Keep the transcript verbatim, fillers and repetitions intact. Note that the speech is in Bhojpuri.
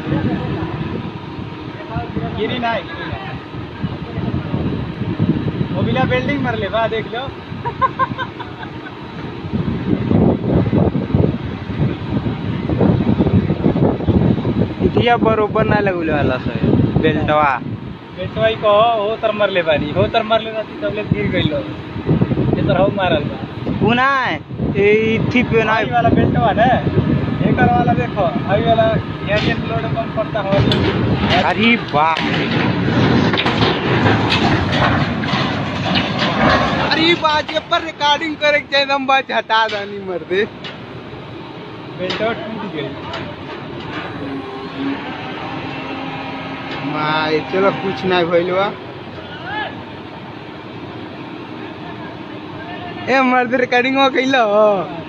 गिरी नहीं मोबिला बिल्डिंग मरले बा देख लो। इतिया बरोबर ना लगुले वाला सो बेल्टवा बेल्टवा ही कहो हो तर मरले बानी हो तर मरले रहती तबले गिर गइलो ये तर हो मारल बा पुना ए इथि पे ना वाला बेल्टवा ना एकर वाला देखो हाई वाला इंजन लोड कम पड़ता हो। अरे बाप अरे बाजे पर रिकॉर्डिंग करे के एकदम बात हटा दानी मर दे बेल्टवा टूट गई। माय चलो कुछ ना भइलवा ए मर्द रिकॉर्डिंग हो गइल।